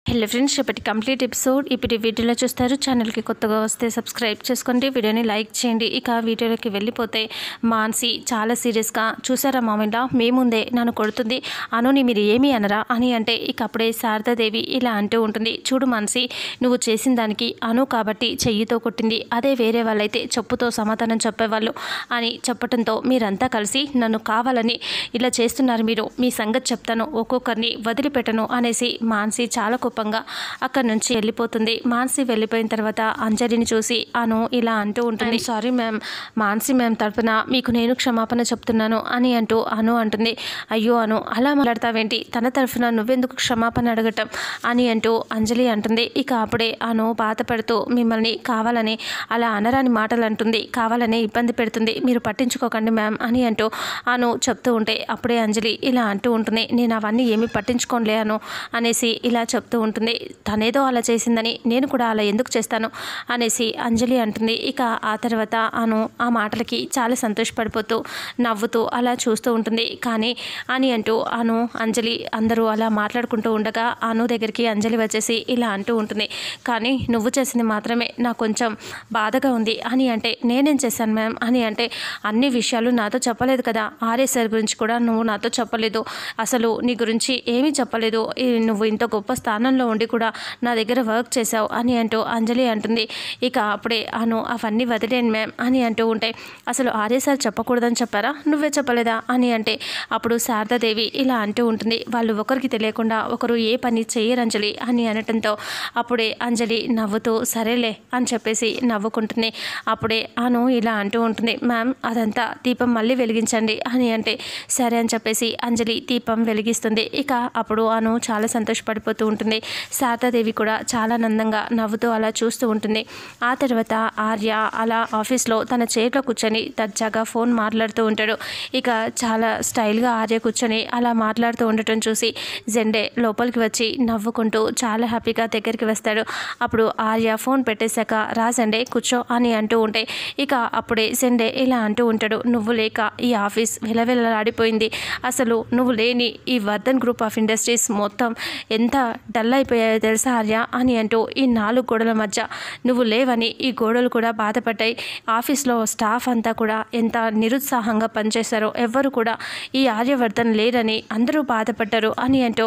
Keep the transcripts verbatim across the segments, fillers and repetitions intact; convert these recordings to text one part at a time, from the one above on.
Hello friends, రేపటి complete episode ఇప్పుడు వీడియోలో చూస్తారు. ఛానల్కి కొత్తగా వస్తే సబ్స్క్రైబ్ చేసుకోండి, వీడియోని లైక్ చేయండి. ఇక వీడియోలోకి వెళ్ళిపోతే మాన్సి చాలా సీరియస్గా, చూసారా మామయ్య మేముందే నన్ను కొడుతుంది, అనుని మీరు ఏమీ అనరా అని అంటే ఇక అప్పుడే శారదాదేవి ఇలా అంటూ ఉంటుంది. చూడు మాన్సి, నువ్వు చేసిన దానికి అను కాబట్టి చెయ్యితో కొట్టింది, అదే వేరే వాళ్ళైతే చెప్పుతో సమాధానం చెప్పేవాళ్ళు అని చెప్పడంతో మీరంతా కలిసి నన్ను కావాలని ఇలా చేస్తున్నారు, మీరు మీ సంగతి చెప్తాను, ఒక్కొక్కరిని వదిలిపెట్టను అనేసి మాన్సి చాలా కోపంగా అక్కడి నుంచి వెళ్ళిపోతుంది. మాన్సి వెళ్ళిపోయిన తర్వాత అంజలిని చూసి అను ఇలా అంటూ ఉంటుంది. సారీ మ్యామ్, మాన్సి మ్యామ్ తరపున మీకు నేను క్షమాపణ చెప్తున్నాను అని అంటూ అను అంటుంది. అయ్యో అను, అలా మాట్లాడతావేంటి, తన తరఫున నువ్వెందుకు క్షమాపణ అడగటం అని అంటూ అంజలి అంటుంది. ఇక అప్పుడే అను బాధపడుతూ మిమ్మల్ని కావాలని అలా అనరాని మాటలు అంటుంది, కావాలనే ఇబ్బంది పెడుతుంది, మీరు పట్టించుకోకండి మ్యామ్ అని అంటూ అను చెప్తూ ఉంటే అప్పుడే అంజలి ఇలా అంటూ ఉంటుంది. నేను అవన్నీ ఏమీ పట్టించుకోలే అను అనేసి ఇలా చెప్తూ ఉంటుంది. తనేదో అలా చేసిందని నేను కూడా అలా ఎందుకు చేస్తాను అనేసి అంజలి అంటుంది. ఇక ఆ తర్వాత అను ఆ మాటలకి చాలా సంతోషపడిపోతూ నవ్వుతూ అలా చూస్తూ ఉంటుంది. కానీ అని అంటూ అను అంజలి అందరూ అలా మాట్లాడుకుంటూ ఉండగా అను దగ్గరికి అంజలి వచ్చేసి ఇలా అంటూ ఉంటుంది. కానీ నువ్వు చేసింది మాత్రమే నాకు కొంచెం బాధగా ఉంది అని అంటే నేనేం చేశాను మ్యామ్ అని అంటే అన్ని విషయాలు నాతో చెప్పలేదు కదా, ఆర్య సార్ గురించి కూడా నువ్వు నాతో చెప్పలేదు, అసలు నీ గురించి ఏమీ చెప్పలేదు, నువ్వు ఇంత గొప్ప స్థానంలో ఉండి కూడా నా దగ్గర వర్క్ చేశావు అని అంటూ అంజలి అంటుంది. ఇక అప్పుడే అను అవన్నీ వదిలేను మ్యామ్ అని అంటూ ఉంటే అసలు ఆర్య సార్ చెప్పకూడదని చెప్పారా, నువ్వే చెప్పలేదా అని అంటే అప్పుడు శారదాదేవి ఇలా అంటూ ఉంటుంది. వాళ్ళు ఒకరికి తెలియకుండా ఒకరు ఏ పని చేయరు అంజలి అని అనటంతో అప్పుడే అంజలి నవ్వుతూ సరేలే అని చెప్పేసి నవ్వుకుంటుంది. అప్పుడే అను ఇలా అంటూ ఉంటుంది. మ్యామ్ అదంతా దీపం మళ్ళీ వెలిగించండి అని అంటే సరే అని చెప్పేసి అంజలి దీపం వెలిగిస్తుంది. ఇక అప్పుడు అను చాలా సంతోషపడిపోతూ ఉంటుంది. శారదాదేవి కూడా చాలా ఆనందంగా నవ్వుతూ అలా చూస్తూ ఉంటుంది. ఆ తర్వాత ఆర్య అలా ఆఫీస్లో తన చైర్లో కూర్చొని దర్జాగా ఫోన్ మాట్లాడుతూ ఉంటాడు. ఇక చాలా స్టైల్గా ఆర్య కూర్చొని అలా మాట్లాడుతూ ఉండటం చూసి జెండే లోపలికి వచ్చి నవ్వుకుంటూ చాలా హ్యాపీగా దగ్గరికి వస్తాడు. అప్పుడు ఆర్య ఫోన్ పెట్టేశాక రా జెండే కూర్చో అని అంటూ ఉంటే ఇక అప్పుడే జెండే ఇలా అంటూ ఉంటాడు. నువ్వు లేక ఈ ఆఫీస్ విలవిలలాడిపోయింది, అసలు నువ్వు లేని ఈ వర్ధన్ గ్రూప్ ఆఫ్ ఇండస్ట్రీస్ మొత్తం ఎంత డల్ అయిపోయాయో తెలుసా ఆర్య అని అంటూ ఈ నాలుగు గోడల మధ్య నువ్వు లేవని ఈ గోడలు కూడా బాధపడ్డాయి, ఆఫీస్లో స్టాఫ్ అంతా కూడా ఎంత నిరుత్సాహంగా పనిచేశారో, ఎవ్వరు కూడా ఈ ఆర్యవర్ధన్ లేరని అందరూ బాధపడ్డారు అని అంటూ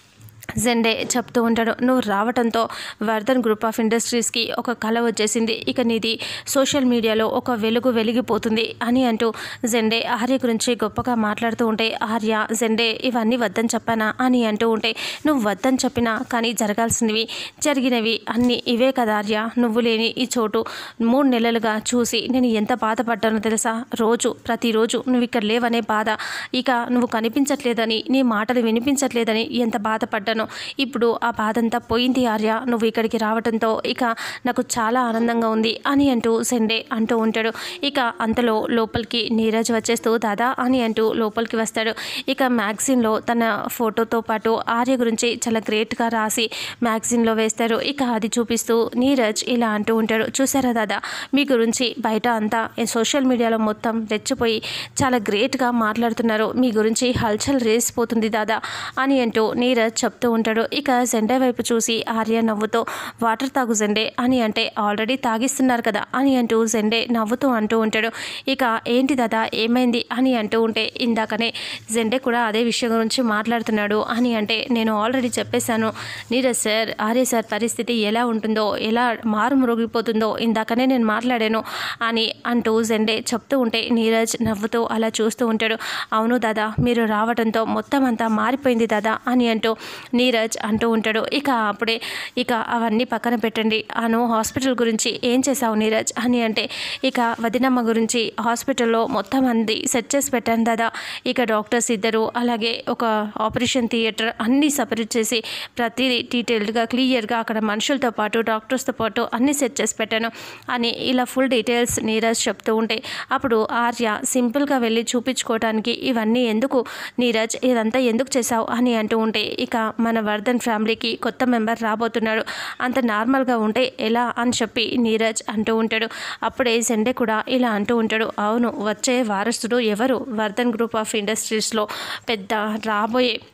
జెండే చెప్తూ ఉంటాడు. నువ్వు రావడంతో వర్ధన్ గ్రూప్ ఆఫ్ ఇండస్ట్రీస్కి ఒక కళ వచ్చేసింది, ఇక నీది సోషల్ మీడియాలో ఒక వెలుగు వెలిగిపోతుంది అని అంటూ జెండే ఆర్య గురించి గొప్పగా మాట్లాడుతూ ఉంటే ఆర్య జెండే ఇవన్నీ వద్దని చెప్పానా అని అంటూ ఉంటే నువ్వు వద్దని చెప్పినా కానీ జరగాల్సినవి జరిగినవి అన్నీ ఇవే కదా ఆర్య, నువ్వు లేని ఈ చోటు మూడు నెలలుగా చూసి నేను ఎంత బాధపడ్డానో తెలుసా, రోజు ప్రతిరోజు నువ్వు ఇక్కడ లేవనే బాధ, ఇక నువ్వు కనిపించట్లేదని నీ మాటలు వినిపించట్లేదని ఎంత బాధపడ్డాను, ఇప్పుడు ఆ బాధ అంతా పోయింది ఆర్య, నువ్వు ఇక్కడికి రావడంతో ఇక నాకు చాలా ఆనందంగా ఉంది అని అంటూ జెండే అంటూ ఉంటాడు. ఇక అంతలో లోపలికి నీరజ్ వచ్చేస్తూ దాదా అని అంటూ లోపలికి వస్తాడు. ఇక మ్యాగజైన్లో తన ఫోటోతో పాటు ఆర్య గురించి చాలా గ్రేట్గా రాసి మ్యాగజైన్లో వేస్తారు. ఇక అది చూపిస్తూ నీరజ్ ఇలా అంటూ ఉంటాడు. చూసారా దాదా, మీ గురించి బయట అంతా సోషల్ మీడియాలో మొత్తం రెచ్చిపోయి చాలా గ్రేట్గా మాట్లాడుతున్నారు, మీ గురించి హల్చల్ రేసిపోతుంది దాదా అని అంటూ నీరజ్ చెప్తూ ఉంటాడు. ఇక జెండే వైపు చూసి ఆర్య నవ్వుతూ వాటర్ తాగు జెండే అని అంటే ఆల్రెడీ తాగిస్తున్నారు కదా అని అంటూ జెండే నవ్వుతూ అంటూ ఉంటాడు. ఇక ఏంటి దాదా ఏమైంది అని అంటూ ఉంటే ఇందాకనే జెండే కూడా అదే విషయం గురించి మాట్లాడుతున్నాడు అని అంటే నేను ఆల్రెడీ చెప్పేశాను నీరజ్ సార్, ఆర్య సార్ పరిస్థితి ఎలా ఉంటుందో, ఎలా మారుమ్రోగిపోతుందో ఇందాకనే నేను మాట్లాడాను అని అంటూ జెండే చెప్తూ ఉంటే నీరజ్ నవ్వుతూ అలా చూస్తూ ఉంటాడు. అవును దాదా, మీరు రావడంతో మొత్తం అంతా మారిపోయింది దాదా అని అంటూ నీరజ్ అంటూ ఉంటాడు. ఇక అప్పుడే ఇక అవన్నీ పక్కన పెట్టండి, అను హాస్పిటల్ గురించి ఏం చేశావు నీరజ్ అని అంటే ఇక వదినమ్మ గురించి హాస్పిటల్లో మొత్తం అంది సెట్ చేసి పెట్టాను దాదా, ఇక డాక్టర్స్ ఇద్దరు అలాగే ఒక ఆపరేషన్ థియేటర్ అన్నీ సపరేట్ చేసి ప్రతిదీ డీటెయిల్డ్గా క్లియర్గా అక్కడ మనుషులతో పాటు డాక్టర్స్తో పాటు అన్నీ సెట్ చేసి పెట్టాను అని ఇలా ఫుల్ డీటెయిల్స్ నీరజ్ చెప్తూ ఉంటే అప్పుడు ఆర్య సింపుల్గా వెళ్ళి చూపించుకోవడానికి ఇవన్నీ ఎందుకు నీరజ్, ఇదంతా ఎందుకు చేశావు అని అంటూ ఉంటే ఇక మన వర్ధన్ ఫ్యామిలీకి కొత్త మెంబర్ రాబోతున్నాడు, అంత నార్మల్గా ఉంటే ఎలా అని చెప్పి నీరజ్ అంటూ ఉంటాడు. అప్పుడే జెండే కూడా ఇలా అంటూ ఉంటాడు. అవును, వచ్చే వారసుడు ఎవరు, వర్ధన్ గ్రూప్ ఆఫ్ ఇండస్ట్రీస్లో పెద్ద రాబోయే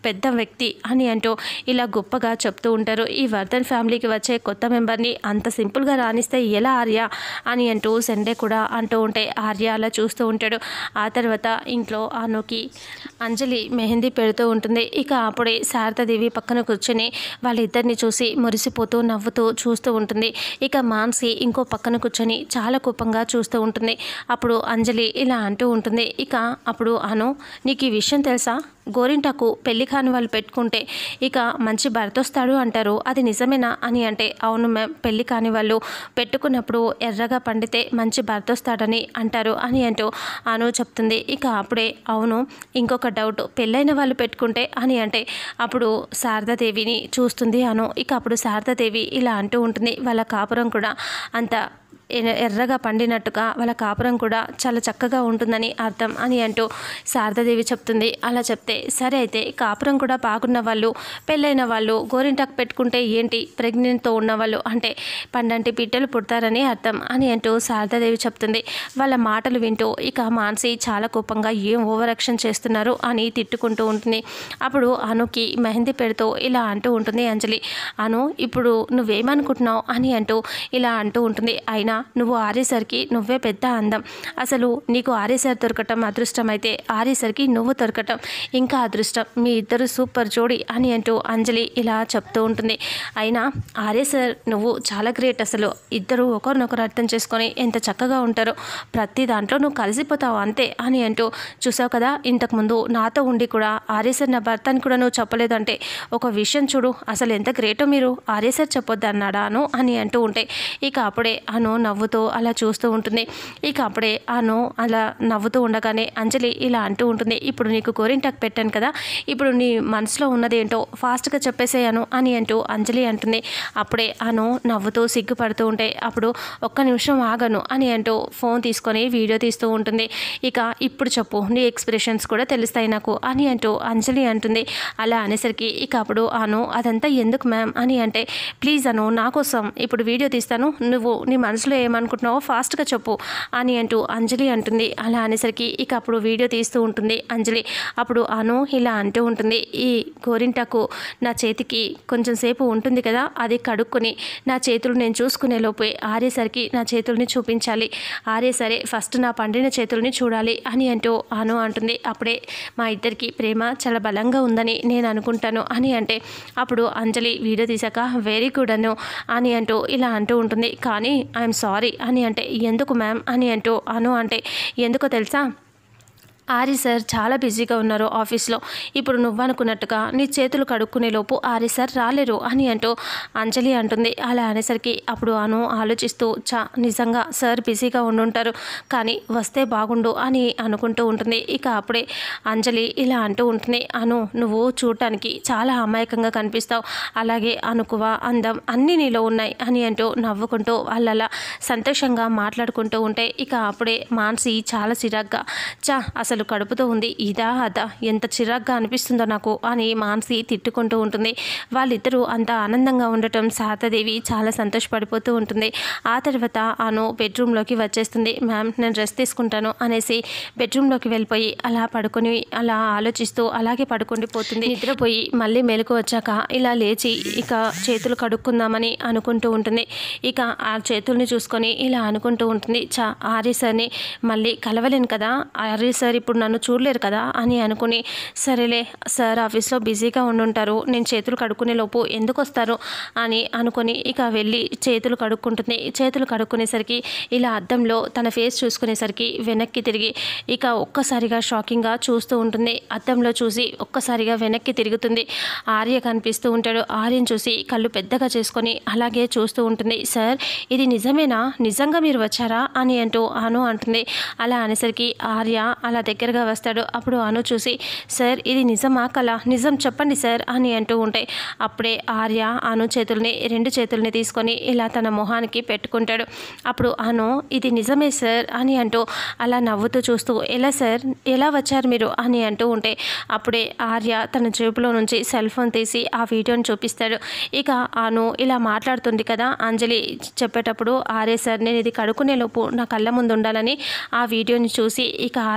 పెద్ద వ్యక్తి అని అంటూ ఇలా గొప్పగా చెప్తూ ఉంటారు. ఈ వర్ధన్ ఫ్యామిలీకి వచ్చే కొత్త మెంబర్ని అంత సింపుల్గా రాణిస్తే ఎలా ఆర్య అని అంటూ సండే కూడా అంటూ ఉంటే ఆర్య అలా చూస్తూ ఉంటాడు. ఆ తర్వాత ఇంట్లో అనుకి అంజలి మెహందీ పెడుతూ ఉంటుంది. ఇక అప్పుడే శారదాదేవి పక్కన కూర్చొని వాళ్ళిద్దరిని చూసి మురిసిపోతూ నవ్వుతూ చూస్తూ ఉంటుంది. ఇక మాన్సి ఇంకో పక్కన కూర్చొని చాలా కోపంగా చూస్తూ ఉంటుంది. అప్పుడు అంజలి ఇలా అంటూ ఉంటుంది. ఇక అప్పుడు అను, నీకు ఈ విషయం తెలుసా? గోరింటాకు పెళ్లి కాని వాళ్ళు పెట్టుకుంటే ఇక మంచి భర్త వస్తాడు అంటారు, అది నిజమేనా అని అంటే అవును మ్యామ్, పెళ్లి కాని వాళ్ళు పెట్టుకున్నప్పుడు ఎర్రగా పండితే మంచి భర్త వస్తాడని అంటారు అని అంటూ అను చెప్తుంది. ఇక అప్పుడే అవును, ఇంకొక డౌట్, పెళ్ళైన వాళ్ళు పెట్టుకుంటే అని అంటే అప్పుడు శారదాదేవిని చూస్తుంది అను. ఇక అప్పుడు శారదాదేవి ఇలా అంటూ ఉంటుంది, వాళ్ళ కాపురం కూడా అంత ఎర్రగా పండినట్టుగా వాళ్ళ కాపురం కూడా చాలా చక్కగా ఉంటుందని అర్థం అని అంటూ శారదాదేవి చెప్తుంది. అలా చెప్తే సరే అయితే కాపురం కూడా బాగున్న వాళ్ళు పెళ్ళైన వాళ్ళు గోరింటాకు పెట్టుకుంటే ఏంటి, ప్రెగ్నెంట్తో ఉన్నవాళ్ళు అంటే పండంటి బిడ్డలు పుడతారని అర్థం అని అంటూ శారదాదేవి చెప్తుంది. వాళ్ళ మాటలు వింటూ ఇక మాన్సి చాలా కోపంగా ఏం ఓవర్ యాక్షన్ చేస్తున్నారు అని తిట్టుకుంటూ ఉంటుంది. అప్పుడు అనుకి మెహందీ పెడుతూ ఇలా అంటూ ఉంటుంది అంజలి, అను ఇప్పుడు నువ్వేమనుకుంటున్నావు అని అంటూ ఇలా అంటూ ఉంటుంది. అయినా నువ్వు ఆరేసరికి నువ్వే పెద్ద అందం, అసలు నీకు ఆరేసరి దొరకటం అదృష్టం అయితే ఆరేసరికి నువ్వు దొరకటం ఇంకా అదృష్టం, మీ ఇద్దరు సూపర్ జోడి అని అంటూ అంజలి ఇలా చెప్తూ ఉంటుంది. అయినా ఆరేసర్ నువ్వు చాలా గ్రేట్, అసలు ఇద్దరు ఒకరినొకరు అర్థం చేసుకొని ఎంత చక్కగా ఉంటారో, ప్రతి దాంట్లో నువ్వు కలిసిపోతావు అంతే అని అంటూ చూసావు కదా, ఇంతకుముందు నాతో ఉండి కూడా ఆరేసర్ నా భర్త అని కూడా నువ్వు చెప్పలేదంటే ఒక విషయం చూడు, అసలు ఎంత గ్రేటో మీరు, ఆరేసర్ చెప్పొద్దు అన్నాడా అను అని అంటూ ఉంటే ఇక అప్పుడే అను నవ్వుతూ అలా చూస్తూ ఉంటుంది. ఇక అప్పుడే అను అలా నవ్వుతూ ఉండగానే అంజలి ఇలా అంటూ ఉంటుంది, ఇప్పుడు నీకు గోరింటాకు పెట్టాను కదా, ఇప్పుడు నీ మనసులో ఉన్నది ఏంటో ఫాస్ట్గా చెప్పేసేయను అని అంటూ అంజలి అంటుంది. అప్పుడే అను నవ్వుతూ సిగ్గుపడుతూ ఉంటే అప్పుడు ఒక్క నిమిషం ఆగను అని అంటూ ఫోన్ తీసుకొని వీడియో తీస్తూ ఉంటుంది. ఇక ఇప్పుడు చెప్పు, నీ ఎక్స్ప్రెషన్స్ కూడా తెలుస్తాయి నాకు అని అంటూ అంజలి అంటుంది. అలా అనేసరికి ఇక అప్పుడు అను అదంతా ఎందుకు మ్యామ్ అని అంటే ప్లీజ్ అను, నా కోసం ఇప్పుడు వీడియో తీస్తాను, నువ్వు నీ మనసులో ఏమనుకుంటున్నావో ఫాస్ట్గా చెప్పు అని అంటూ అంజలి అంటుంది. అలా అనేసరికి ఇక అప్పుడు వీడియో తీస్తూ ఉంటుంది అంజలి. అప్పుడు అను ఇలా అంటూ ఉంటుంది, ఈ గోరింటాకు నా చేతికి కొంచెం సేపు ఉంటుంది కదా, అది కడుక్కొని నా చేతులు నేను చూసుకునే లోపే ఆరేసరికి నా చేతుల్ని చూపించాలి, ఆరే సరే ఫస్ట్ నా పండిన చేతుల్ని చూడాలి అని అంటూ అను అంటుంది. అప్పుడే మా ఇద్దరికి ప్రేమ చాలా బలంగా ఉందని నేను అనుకుంటాను అని అంటే అప్పుడు అంజలి వీడియో తీసాక వెరీ గుడ్ అను అని అంటూ ఇలా అంటూ ఉంటుంది. కానీ ఐఎమ్ సారీ అని అంటే ఎందుకు మ్యామ్ అని అంటూ అను అంటే ఎందుకో తెలుసా, ఆరి సార్ చాలా బిజీగా ఉన్నారు ఆఫీస్లో, ఇప్పుడు నువ్వనుకున్నట్టుగా నీ చేతులు కడుక్కునే లోపు ఆరి సార్ రాలేరు అని అంటూ అంజలి అంటుంది. అలా అనేసరికి అప్పుడు అను ఆలోచిస్తూ చా నిజంగా సార్ బిజీగా ఉండుంటారు, కానీ వస్తే బాగుండు అని అనుకుంటూ ఉంటుంది. ఇక అప్పుడే అంజలి ఇలా అంటూ ఉంటుంది, అను నువ్వు చూడటానికి చాలా అమాయకంగా కనిపిస్తావు, అలాగే అనుకువ అందం అన్నీ నీలో ఉన్నాయి అని అంటూ నవ్వుకుంటూ వాళ్ళలా సంతోషంగా మాట్లాడుకుంటూ ఉంటే ఇక అప్పుడే మాన్సి చాలా చిరాగ్గా చా అసలు అసలు కడుపుతో ఉంది ఇదా అదా ఎంత చిరాగ్గా అనిపిస్తుందో నాకు అని మాన్సి తిట్టుకుంటూ ఉంటుంది. వాళ్ళిద్దరూ అంత ఆనందంగా ఉండటం శారదాదేవి చాలా సంతోషపడిపోతూ ఉంటుంది. ఆ తర్వాత అను బెడ్రూమ్లోకి వచ్చేస్తుంది. మ్యామ్ నేను రెస్ట్ తీసుకుంటాను అనేసి బెడ్రూమ్లోకి వెళ్ళిపోయి అలా పడుకొని అలా ఆలోచిస్తూ అలాగే పడుకుండిపోతుంది. నిద్రపోయి మళ్ళీ మెలకు వచ్చాక ఇలా లేచి ఇక చేతులు కడుక్కుందామని అనుకుంటూ ఉంటుంది. ఇక ఆ చేతుల్ని చూసుకొని ఇలా అనుకుంటూ ఉంటుంది, చా ఆర్య సార్ని మళ్ళీ కలవలేను కదా, ఆర్య సార్ ఇప్పుడు నన్ను చూడలేరు కదా అని అనుకుని సరేలే సార్ ఆఫీస్లో బిజీగా ఉండుంటారు, నేను చేతులు కడుక్కునే లోపు ఎందుకు వస్తారు అని అనుకొని ఇక వెళ్ళి చేతులు కడుక్కుంటుంది. చేతులు కడుక్కునేసరికి ఇలా అద్దంలో తన ఫేస్ చూసుకునేసరికి వెనక్కి తిరిగి ఇక ఒక్కసారిగా షాకింగ్గా చూస్తూ ఉంటుంది. అద్దంలో చూసి ఒక్కసారిగా వెనక్కి తిరుగుతుంది. ఆర్య కనిపిస్తూ ఉంటాడు. ఆర్యను చూసి కళ్ళు పెద్దగా చేసుకొని అలాగే చూస్తూ ఉంటుంది. సార్ ఇది నిజమేనా, నిజంగా మీరు వచ్చారా అని అంటూ అను అంటుంది. అలా అనేసరికి ఆర్య అలా దగ్గరగా వస్తాడు. అప్పుడు అను చూసి సార్ ఇది నిజమా కళ, నిజం చెప్పండి సార్ అని అంటూ ఉంటే అప్పుడే ఆర్య అను చేతుల్ని రెండు చేతుల్ని తీసుకొని ఇలా తన మొహానికి పెట్టుకుంటాడు. అప్పుడు అను ఇది నిజమే సార్ అని అంటూ అలా నవ్వుతూ చూస్తూ ఎలా సార్ ఎలా వచ్చారు మీరు అని అంటూ ఉంటే అప్పుడే ఆర్య తన జేబులో నుంచి సెల్ ఫోన్ తీసి ఆ వీడియోని చూపిస్తాడు. ఇక అను ఇలా మాట్లాడుతుంది కదా అంజలి చెప్పేటప్పుడు ఆర్య సార్ నేను ఇది కడుక్కునే లోపు నా కళ్ళ ముందు ఉండాలని ఆ వీడియోని చూసి ఇక ఆర్య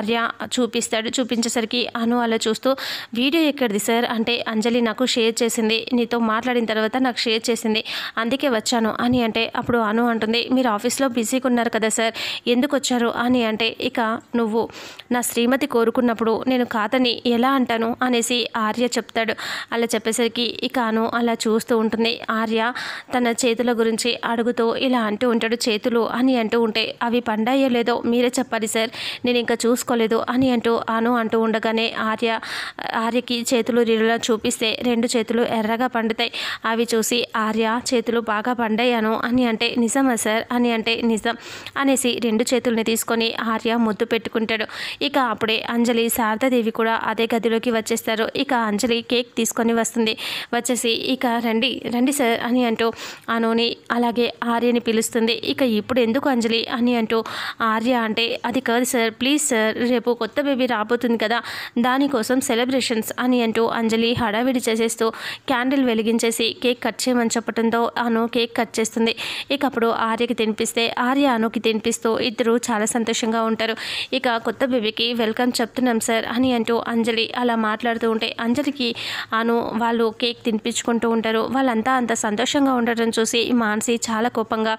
చూపిస్తాడు. చూపించేసరికి అను అలా చూస్తూ వీడియో ఎక్కడిది సార్ అంటే అంజలి నాకు షేర్ చేసింది, నీతో మాట్లాడిన తర్వాత నాకు షేర్ చేసింది, అందుకే వచ్చాను అని అంటే అప్పుడు అను అంటుంది మీరు ఆఫీస్లో బిజీగా ఉన్నారు కదా సార్ ఎందుకు వచ్చారు అని అంటే ఇక నువ్వు నా శ్రీమతి కోరుకున్నప్పుడు నేను కాదని ఎలా అంటాను అనేసి ఆర్య చెప్తాడు. అలా చెప్పేసరికి ఇక అను అలా చూస్తూ ఉంటుంది. ఆర్య తన చేతుల గురించి అడుగుతూ ఇలా అంటూ ఉంటాడు. చేతులు అని అంటూ ఉంటే అవి పండాయో లేదో మీరే చెప్పాలి సార్, నేను ఇంకా చూసుకోలేదు అని అంటూ అను అంటూ ఉండగానే ఆర్య ఆర్యకి చేతులు రీలా చూపిస్తే రెండు చేతులు ఎర్రగా పండుతాయి. అవి చూసి ఆర్య చేతులు బాగా పండాయాను అని అంటే నిజమా సార్ అని అంటే నిజం అనేసి రెండు చేతుల్ని తీసుకొని ఆర్య ముద్దు పెట్టుకుంటాడు. ఇక అప్పుడే అంజలి శారదాదేవి కూడా అదే గదిలోకి వచ్చేస్తారు. ఇక అంజలి కేక్ తీసుకొని వస్తుంది. వచ్చేసి ఇక రండి రండి సార్ అని అంటూ అనుని అలాగే ఆర్యని పిలుస్తుంది. ఇక ఇప్పుడు ఎందుకు అంజలి అని అంటూ ఆర్య అంటే అది కాదు సార్ ప్లీజ్ సార్, రేపు కొత్త బేబీ రాబోతుంది కదా దానికోసం సెలబ్రేషన్స్ అని అంటూ అంజలి హడావిడి చేసేస్తూ క్యాండిల్ వెలిగించేసి కేక్ కట్ చేయమని చెప్పడంతో అను కేక్ కట్ చేస్తుంది. ఇక అప్పుడు ఆర్యకి తినిపిస్తే ఆర్య అనుకి తినిపిస్తూ ఇద్దరు చాలా సంతోషంగా ఉంటారు. ఇక కొత్త బేబీకి వెల్కమ్ చెప్తున్నాం సార్ అని అంటూ అంజలి అలా మాట్లాడుతూ ఉంటే అంజలికి అను వాళ్ళు కేక్ తినిపించుకుంటూ ఉంటారు. వాళ్ళంతా అంత సంతోషంగా ఉండటం చూసి మానసి చాలా కోపంగా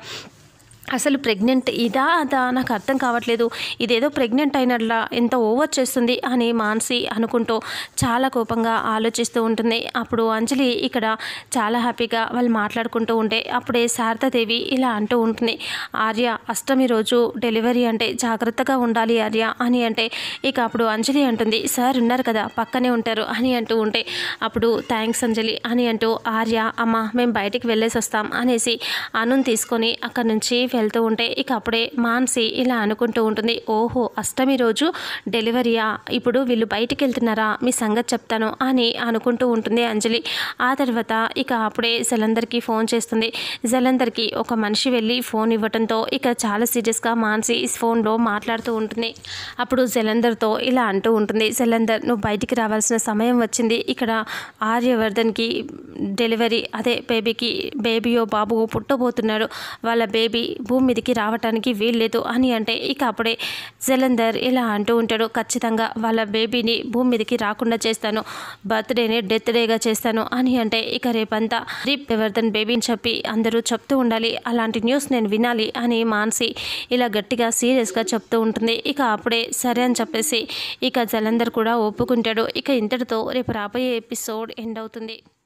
అసలు ప్రెగ్నెంట్ ఇదా అదా నాకు అర్థం కావట్లేదు, ఇదేదో ప్రెగ్నెంట్ అయినట్లా ఎంత ఓవర్ చేస్తుంది అని మానసి అనుకుంటూ చాలా కోపంగా ఆలోచిస్తూ ఉంటుంది. అప్పుడు అంజలి ఇక్కడ చాలా హ్యాపీగా వాళ్ళు మాట్లాడుకుంటూ ఉంటే అప్పుడే శారదాదేవి ఇలా అంటూ ఉంటుంది ఆర్య అష్టమి రోజు డెలివరీ అంటే జాగ్రత్తగా ఉండాలి ఆర్య అని అంటే ఇక అప్పుడు అంజలి అంటుంది సార్ ఉన్నారు కదా పక్కనే ఉంటారు అని అంటూ ఉంటే అప్పుడు థ్యాంక్స్ అంజలి అని అంటూ ఆర్య అమ్మ మేము బయటికి వెళ్ళేసి వస్తాం అనేసి అనుని తీసుకొని అక్కడి నుంచి వెళ్తూ ఉంటే ఇక అప్పుడే మానసి ఇలా అనుకుంటూ ఉంటుంది ఓహో అష్టమి రోజు డెలివరీయా, ఇప్పుడు వీళ్ళు బయటికి వెళ్తున్నారా మీ సంగతి చెప్తాను అని అనుకుంటూ ఉంటుంది అంజలి. ఆ తర్వాత ఇక అప్పుడే జలంధర్కి ఫోన్ చేస్తుంది. జలంధర్కి ఒక మనిషి వెళ్ళి ఫోన్ ఇవ్వడంతో ఇక చాలా సీరియస్గా మానసి ఫోన్లో మాట్లాడుతూ ఉంటుంది. అప్పుడు జలంధర్తో ఇలా అంటూ ఉంటుంది జలంధర్ నువ్వు బయటికి రావాల్సిన సమయం వచ్చింది, ఇక్కడ ఆర్యవర్ధన్కి డెలివరీ అదే బేబీకి బేబీయో బాబు పుట్టబోతున్నాడు, వాళ్ళ బేబీ భూమి మీదకి రావటానికి వీల్లేదు అని అంటే ఇక అప్పుడే జలంధర్ ఇలా అంటూ ఉంటాడు ఖచ్చితంగా వాళ్ళ బేబీని భూమి మీదకి రాకుండా చేస్తాను, బర్త్డేనే డెత్ డేగా చేస్తాను అని అంటే ఇక రేపంతా ఆర్యవర్ధన్ బేబీని చెప్పి అందరూ చెప్తూ ఉండాలి, అలాంటి న్యూస్ నేను వినాలి అని మానసి ఇలా గట్టిగా సీరియస్గా చెప్తూ ఉంటుంది. ఇక అప్పుడే సరే అని చెప్పేసి ఇక జలంధర్ కూడా ఒప్పుకుంటాడు. ఇక ఇంతటితో రేపు రాబోయే ఎపిసోడ్ ఎండ్ అవుతుంది.